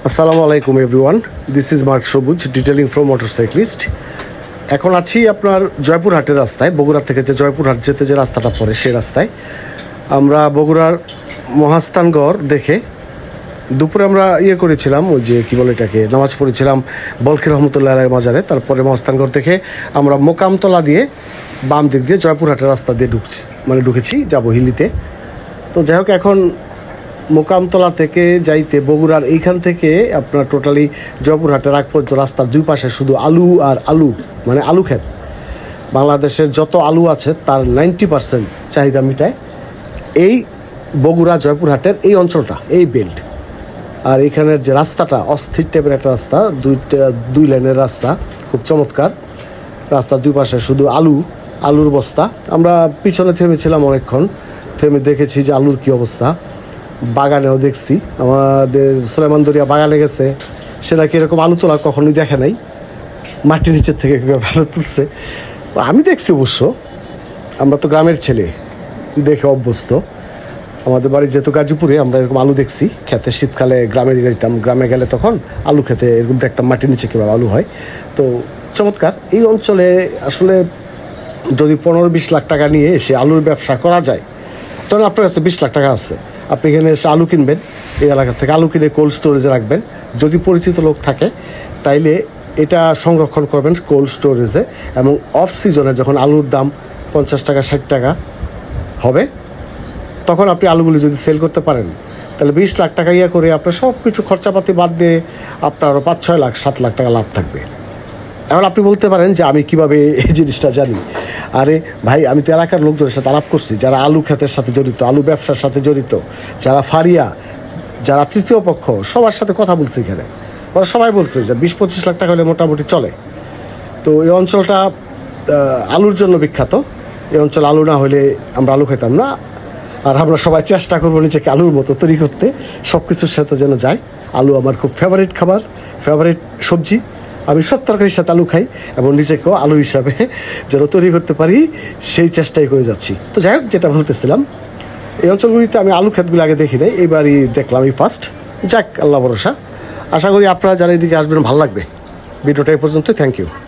আসসালামু আলাইকুম everyone, this is Mark Sabuj detailing from motorcyclist. এখন আছি আপনার জয়পুরহাটের রাস্তায়, বগুড়া থেকে যে জয়পুরহাট যেতে যে রাস্তাটা পড়ে সেই রাস্তায়। আমরা বগুড়ার মহাস্থানগড় দেখে দুপুরে আমরা করেছিলাম, ওই যে কী বলে এটাকে, নামাজ পড়েছিলাম বলখি রহমতুল্লাহ আলাইহির মাজারে। তারপরে মহাস্থানগড় দেখে আমরা মোকামতলা দিয়ে বাম দিক দিয়ে জয়পুরহাটের রাস্তা দিয়ে ঢুকেছি যাবো হিলিতে। তো যাই হোক, এখন মোকামতলা থেকে যাইতে বগুড়ার এইখান থেকে আপনার টোটালি জয়পুরহাটের আগ পর্যন্ত রাস্তার দুই পাশে শুধু আলু আর আলু, মানে আলু ক্ষেত। বাংলাদেশের যত আলু আছে তার 90% চাহিদা মিটায় এই বগুড়া জয়পুরহাটের এই অঞ্চলটা, এই বেল্ট। আর এইখানের যে রাস্তাটা অস্থির টাইপের একটা রাস্তা, দুই লাইনের রাস্তা, খুব চমৎকার। রাস্তার দুই পাশে শুধু আলুর বস্তা। আমরা পিছনে থেমেছিলাম অনেকক্ষণ, থেমে দেখেছি যে আলুর কী অবস্থা। বাগানেও দেখছি, আমাদের সুলাইমান দরিয়া বাগানে গেছে, সে নাকি এরকম আলু তোলা কখনোই দেখে নাই, মাটির নিচের থেকে আলু তুলছে। আমি দেখছি অবশ্য, আমরা তো গ্রামের ছেলে, দেখে অভ্যস্ত। আমাদের বাড়ি যেহেতু গাজীপুরে, আমরা এরকম আলু দেখছি খেতে। শীতকালে গ্রামে যেতাম, গ্রামে গেলে তখন আলু খেতে এরকম দেখতাম মাটির নিচে কীভাবে আলু হয়। তো চমৎকার। এই অঞ্চলে আসলে যদি 15-20 লাখ টাকা নিয়ে এসে আলুর ব্যবসা করা যায়, তখন আপনার কাছে 20 লাখ টাকা আছে। আপনি এখানে এসে আলু কিনবেন, এই এলাকা থেকে আলু কিনে কোল্ড স্টোরেজে রাখবেন। যদি পরিচিত লোক থাকে তাইলে এটা সংরক্ষণ করবেন কোল্ড স্টোরেজে, এবং অফ সিজনে যখন আলুর দাম 50 টাকা 60 টাকা হবে, তখন আপনি আলুগুলি যদি সেল করতে পারেন, তাহলে 20 লাখ টাকা করে আপনার সব কিছু খরচাপাতি বাদ দিয়ে আপনার আরও 5-6 লাখ 7 লাখ টাকা লাভ থাকবে। এখন আপনি বলতে পারেন যে আমি কিভাবে এই জিনিসটা জানি। আরে ভাই, আমি তো এলাকার লোকজনের সাথে আলাপ করছি, যারা আলু ক্ষেতের সাথে জড়িত, আলু ব্যবসার সাথে জড়িত, যারা ফারিয়া, যারা তৃতীয় পক্ষ, সবার সাথে কথা বলছি এখানে। ওরা সবাই বলছে যে 20-25 লাখ টাকা হলে মোটামুটি চলে। তো এই অঞ্চলটা আলুর জন্য বিখ্যাত। এই অঞ্চল আলু না হলে আমরা আলু খেতাম না। আর আমরা সবাই চেষ্টা করবো নিজেকে আলুর মতো তৈরি করতে, সব কিছুর সাথে যেন যায়। আলু আমার খুব ফেভারিট খাবার, ফেভারিট সবজি। আমি সব তরকারির সাথে আলু খাই, এবং নিজেকেও আলু হিসাবে যেন তৈরি করতে পারি সেই চেষ্টাই করে যাচ্ছি। তো যাই হোক, যেটা বলতেছিলাম, এই অঞ্চলগুলিতে আমি আলু ক্ষেতগুলো আগে দেখি নাই, এইবারই দেখলাম, এই ফার্স্ট। যাক, আল্লাহ ভরসা। আশা করি আপনারা যারা এদিকে আসবেন ভালো লাগবে। ভিডিওটা এই পর্যন্ত, থ্যাংক ইউ।